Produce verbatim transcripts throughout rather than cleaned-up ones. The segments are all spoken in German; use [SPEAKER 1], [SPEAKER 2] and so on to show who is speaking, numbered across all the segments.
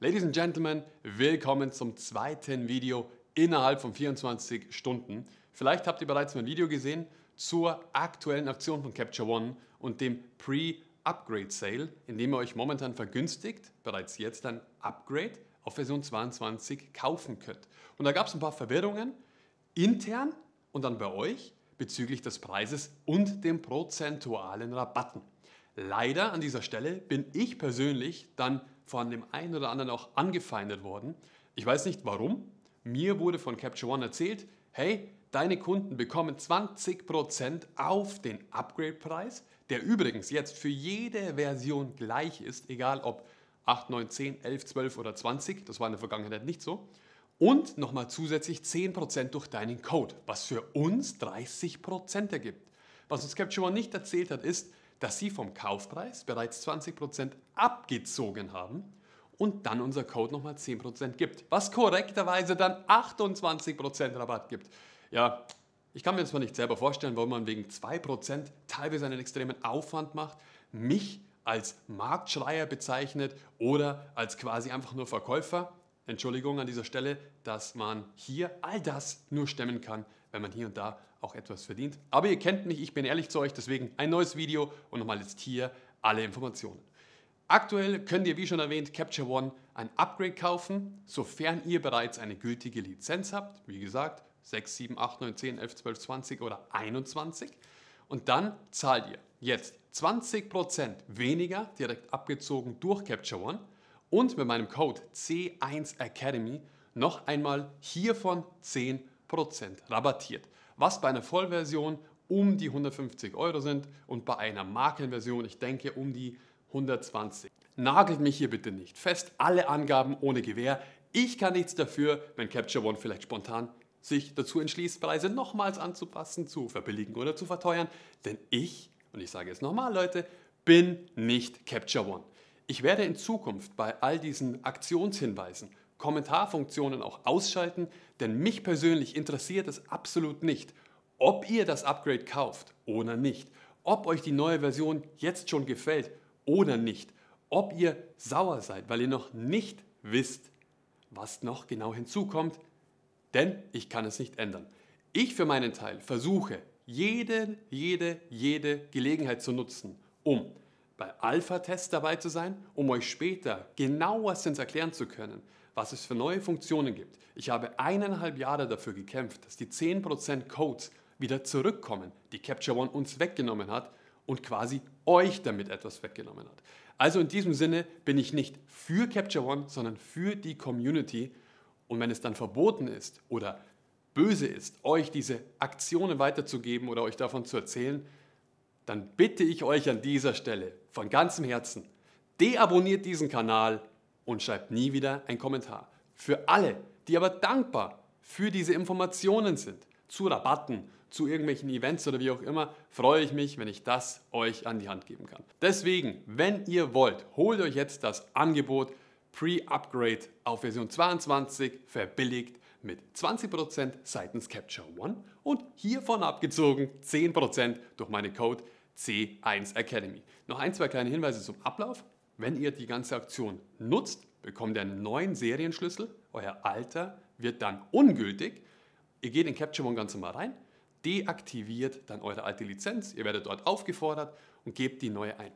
[SPEAKER 1] Ladies and Gentlemen, willkommen zum zweiten Video innerhalb von vierundzwanzig Stunden. Vielleicht habt ihr bereits mein Video gesehen zur aktuellen Aktion von Capture One und dem Pre-Upgrade Sale, in dem ihr euch momentan vergünstigt, bereits jetzt ein Upgrade auf Version zweiundzwanzig kaufen könnt. Und da gab es ein paar Verwirrungen intern und dann bei euch bezüglich des Preises und den prozentualen Rabatten. Leider an dieser Stelle bin ich persönlich dann von dem einen oder anderen auch angefeindet worden. Ich weiß nicht warum. Mir wurde von Capture One erzählt, hey, deine Kunden bekommen zwanzig Prozent auf den Upgrade-Preis, der übrigens jetzt für jede Version gleich ist, egal ob acht, neun, zehn, elf, zwölf oder zwanzig, das war in der Vergangenheit nicht so. Und nochmal zusätzlich zehn Prozent durch deinen Code, was für uns dreißig Prozent ergibt. Was uns Capture One nicht erzählt hat, ist, dass sie vom Kaufpreis bereits zwanzig Prozent abgezogen haben und dann unser Code nochmal zehn Prozent gibt, was korrekterweise dann achtundzwanzig Prozent Rabatt gibt. Ja, ich kann mir das mal nicht selber vorstellen, warum man wegen zwei Prozent teilweise einen extremen Aufwand macht, mich als Marktschreier bezeichnet oder als quasi einfach nur Verkäufer. Entschuldigung an dieser Stelle, dass man hier all das nur stemmen kann, wenn man hier und da auch etwas verdient. Aber ihr kennt mich, ich bin ehrlich zu euch, deswegen ein neues Video und nochmal jetzt hier alle Informationen. Aktuell könnt ihr, wie schon erwähnt, Capture One ein Upgrade kaufen, sofern ihr bereits eine gültige Lizenz habt. Wie gesagt, sechs, sieben, acht, neun, zehn, elf, zwölf, zwanzig oder einundzwanzig. Und dann zahlt ihr jetzt zwanzig Prozent weniger direkt abgezogen durch Capture One und mit meinem Code C eins Academy noch einmal hiervon zehn Prozent rabattiert, was bei einer Vollversion um die hundertfünfzig Euro sind und bei einer Markenversion, ich denke, um die hundertzwanzig. Nagelt mich hier bitte nicht fest, alle Angaben ohne Gewähr. Ich kann nichts dafür, wenn Capture One vielleicht spontan sich dazu entschließt, Preise nochmals anzupassen, zu verbilligen oder zu verteuern, denn ich, und ich sage es nochmal Leute, bin nicht Capture One. Ich werde in Zukunft bei all diesen Aktionshinweisen Kommentarfunktionen auch ausschalten, denn mich persönlich interessiert es absolut nicht, ob ihr das Upgrade kauft oder nicht, ob euch die neue Version jetzt schon gefällt oder nicht, ob ihr sauer seid, weil ihr noch nicht wisst, was noch genau hinzukommt, denn ich kann es nicht ändern. Ich für meinen Teil versuche, jede, jede, jede Gelegenheit zu nutzen, um bei Alpha-Tests dabei zu sein, um euch später genauestens erklären zu können, was es für neue Funktionen gibt. Ich habe eineinhalb Jahre dafür gekämpft, dass die zehn Prozent Codes wieder zurückkommen, die Capture One uns weggenommen hat und quasi euch damit etwas weggenommen hat. Also in diesem Sinne bin ich nicht für Capture One, sondern für die Community. Und wenn es dann verboten ist oder böse ist, euch diese Aktionen weiterzugeben oder euch davon zu erzählen, dann bitte ich euch an dieser Stelle von ganzem Herzen, deabonniert diesen Kanal und schreibt nie wieder einen Kommentar. Für alle, die aber dankbar für diese Informationen sind, zu Rabatten, zu irgendwelchen Events oder wie auch immer, freue ich mich, wenn ich das euch an die Hand geben kann. Deswegen, wenn ihr wollt, holt euch jetzt das Angebot Pre-Upgrade auf Version zweiundzwanzig verbilligt mit zwanzig Prozent seitens Capture One und hiervon abgezogen zehn Prozent durch meinen Code C eins Academy. Noch ein, zwei kleine Hinweise zum Ablauf. Wenn ihr die ganze Aktion nutzt, bekommt ihr einen neuen Serienschlüssel. Euer alter wird dann ungültig. Ihr geht in Capture One ganz normal rein, deaktiviert dann eure alte Lizenz. Ihr werdet dort aufgefordert und gebt die neue ein.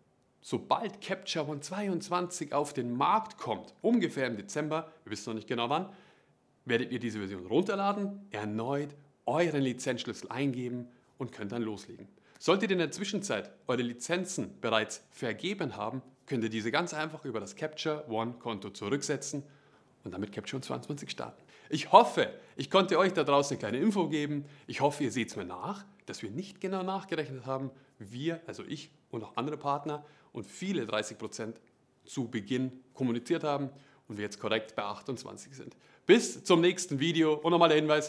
[SPEAKER 1] Sobald Capture One zweiundzwanzig auf den Markt kommt, ungefähr im Dezember, wir wissen noch nicht genau wann, werdet ihr diese Version runterladen, erneut euren Lizenzschlüssel eingeben und könnt dann loslegen. Solltet ihr in der Zwischenzeit eure Lizenzen bereits vergeben haben, könnt ihr diese ganz einfach über das Capture One Konto zurücksetzen und damit Capture One zweiundzwanzig starten. Ich hoffe, ich konnte euch da draußen eine kleine Info geben. Ich hoffe, ihr seht es mir nach, dass wir nicht genau nachgerechnet haben, wir, also ich und auch andere Partner und viele dreißig Prozent zu Beginn kommuniziert haben und wir jetzt korrekt bei achtundzwanzig sind. Bis zum nächsten Video und nochmal der Hinweis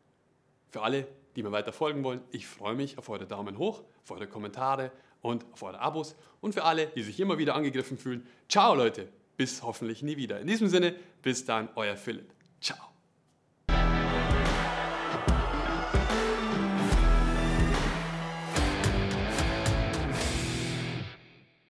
[SPEAKER 1] für alle, die mir weiter folgen wollen. Ich freue mich auf eure Daumen hoch, auf eure Kommentare und auf eure Abos und für alle, die sich immer wieder angegriffen fühlen. Ciao Leute, bis hoffentlich nie wieder. In diesem Sinne, bis dann, euer Philipp. Ciao.